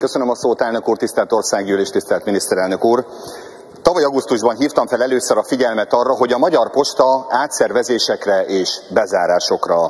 Köszönöm a szót, elnök úr, tisztelt országgyűlés, tisztelt miniszterelnök úr. Tavaly augusztusban hívtam fel először a figyelmet arra, hogy a Magyar Posta átszervezésekre és bezárásokra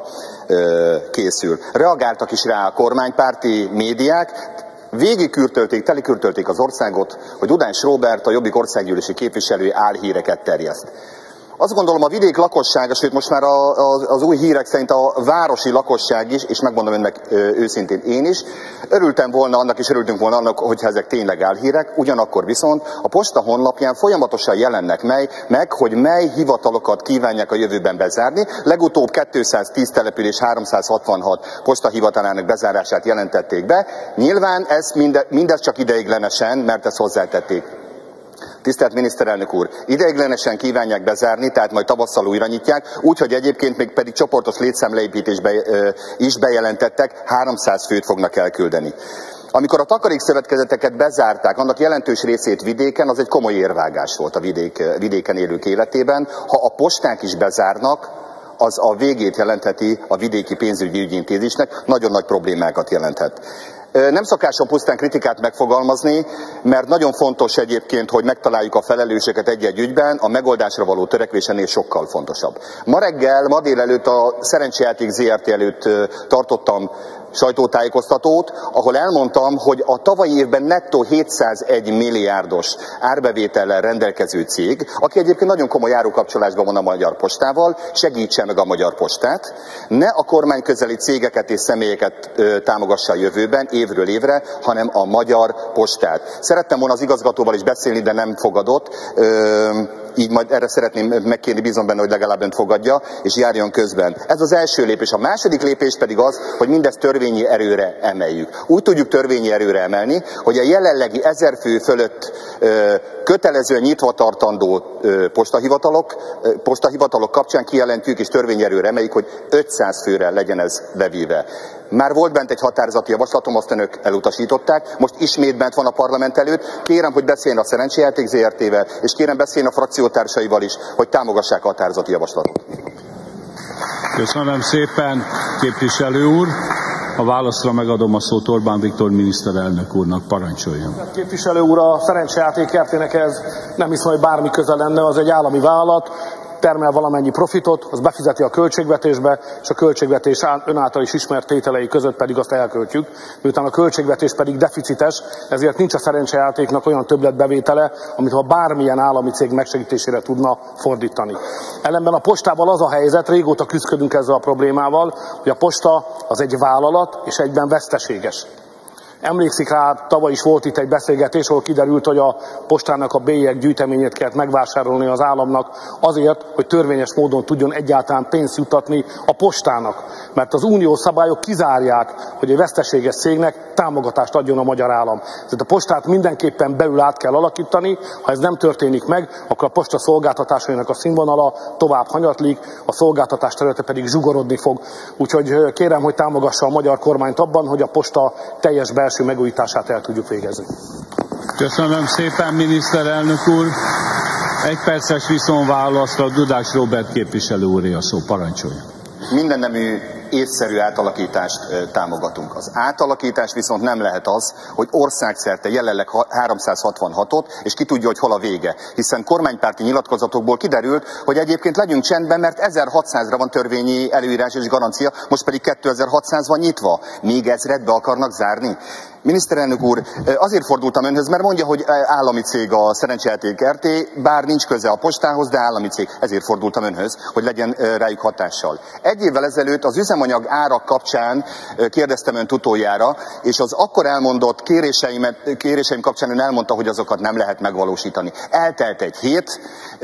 készül. Reagáltak is rá a kormánypárti médiák, telikürtölték az országot, hogy Udáns Róbert, a Jobbik országgyűlési képviselője álhíreket terjeszt. Azt gondolom, a vidék lakossága, sőt most már az új hírek szerint a városi lakosság is, és megmondom önnek őszintén én is, örültünk volna annak, hogyha ezek tényleg álhírek, ugyanakkor viszont a posta honlapján folyamatosan jelennek meg, hogy mely hivatalokat kívánják a jövőben bezárni. Legutóbb 210 település 366 postahivatalának bezárását jelentették be. Nyilván mindez csak ideiglenesen, mert ezt hozzátették. Tisztelt miniszterelnök úr, ideiglenesen kívánják bezárni, tehát majd tavasszal újra nyitják, úgyhogy egyébként még pedig csoportos létszámleépítésbe is bejelentettek, 300 főt fognak elküldeni. Amikor a takarékszövetkezeteket bezárták, annak jelentős részét vidéken, az egy komoly érvágás volt a vidéken élők életében. Ha a posták is bezárnak, az a végét jelentheti a vidéki pénzügyi ügyintézésnek, nagyon nagy problémákat jelenthet. Nem szokásom pusztán kritikát megfogalmazni, mert nagyon fontos egyébként, hogy megtaláljuk a felelőseket egy-egy ügyben, a megoldásra való törekvés ennél sokkal fontosabb. Ma délelőtt a Szerencsejáték Zrt. Előtt tartottam sajtótájékoztatót, ahol elmondtam, hogy a tavalyi évben nettó 701 milliárdos árbevétellel rendelkező cég, aki egyébként nagyon komoly árukapcsolásban van a Magyar Postával, segítse meg a Magyar Postát, ne a kormányközeli cégeket és személyeket támogassa a jövőben, évről évre, hanem a Magyar Postát. Szerettem volna az igazgatóval is beszélni, de nem fogadott, így majd erre szeretném megkérni, bízom benne, hogy legalább önt fogadja, és járjon közben. Ez az első lépés. A második lépés pedig az, hogy mindezt törvényi erőre emeljük. Úgy tudjuk törvényi erőre emelni, hogy a jelenlegi 1000 fő fölött kötelezően nyitva tartandó postahivatalok kapcsán kijelentjük és törvényi erőre emeljük, hogy 500 főre legyen ez bevéve. Már volt bent egy határozati javaslatom, azt önök elutasították, most ismét bent van a parlament előtt. Kérem, hogy beszéljen a Szerencsejáték Zrt.-vel, és kérem beszéljen a frakciótársaival is, hogy támogassák a határozati javaslatot. Köszönöm szépen, képviselő úr. A válaszra megadom a szót Orbán Viktor miniszterelnök úrnak, parancsoljon. Képviselő úr, a Szerencsejáték Kft-nek ez nem hiszem, hogy bármi köze lenne, az egy állami vállalat, termel valamennyi profitot, az befizeti a költségvetésbe, és a költségvetés ön által is ismert tételei között pedig azt elköltjük. Miután a költségvetés pedig deficites, ezért nincs a Szerencsejátéknak olyan többletbevétele, amit ha bármilyen állami cég megsegítésére tudna fordítani. Ellenben a postával az a helyzet, régóta küzdködünk ezzel a problémával, hogy a posta az egy vállalat, és egyben veszteséges. Emlékszik rá, tavaly is volt itt egy beszélgetés, ahol kiderült, hogy a postának a bélyeg gyűjteményét kellett megvásárolni az államnak azért, hogy törvényes módon tudjon egyáltalán pénzt juttatni a postának. Mert az uniós szabályok kizárják, hogy egy veszteséges cégnek támogatást adjon a magyar állam. Tehát a postát mindenképpen belül át kell alakítani, ha ez nem történik meg, akkor a posta szolgáltatásainak a színvonala tovább hanyatlik, a szolgáltatás területe pedig zsugorodni fog. Úgyhogy kérem, hogy támogassa a magyar kormányt abban, hogy a posta teljes belső megújítását el tudjuk végezni. Köszönöm szépen, miniszterelnök úr. Egy perces viszonválaszra Udáns Róbert képviselő úré a szó, parancsolja. Mindennemű észszerű átalakítást támogatunk. Az átalakítás viszont nem lehet az, hogy országszerte jelenleg 366-ot, és ki tudja, hogy hol a vége. Hiszen kormánypárti nyilatkozatokból kiderült, hogy egyébként legyünk csendben, mert 1600-ra van törvényi előírás és garancia, most pedig 2600 van nyitva. Még 1000-et be akarnak zárni? Miniszterelnök úr, azért fordultam önhöz, mert mondja, hogy állami cég a Szerencsejáték Kft., bár nincs köze a postához, de állami cég. Ezért fordultam önhöz, hogy legyen rájuk hatással. Egy évvel ezelőtt az üzemanyag árak kapcsán kérdeztem önt utoljára, és az akkor elmondott kéréseim kapcsán ön elmondta, hogy azokat nem lehet megvalósítani. Eltelt egy hét,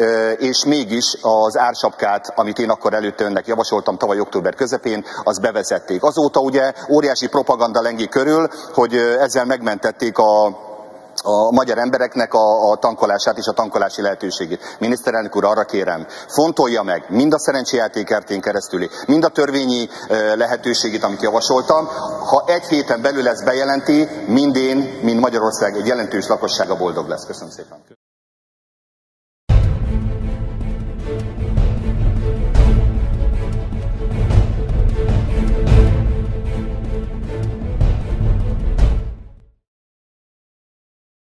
és mégis az ársapkát, amit én akkor előtte önnek javasoltam tavaly október közepén, azt bevezették. Azóta ugye óriási propaganda lengi körül, hogy ezzel megmentették a magyar embereknek a tankolását és a tankolási lehetőségét. Miniszterelnök úr, arra kérem, fontolja meg mind a Szerencsejáték Kft-n keresztüli, mind a törvényi lehetőségét, amit javasoltam. Ha egy héten belül ezt bejelenti, mind én, mind Magyarország egy jelentős lakossága boldog lesz. Köszönöm szépen.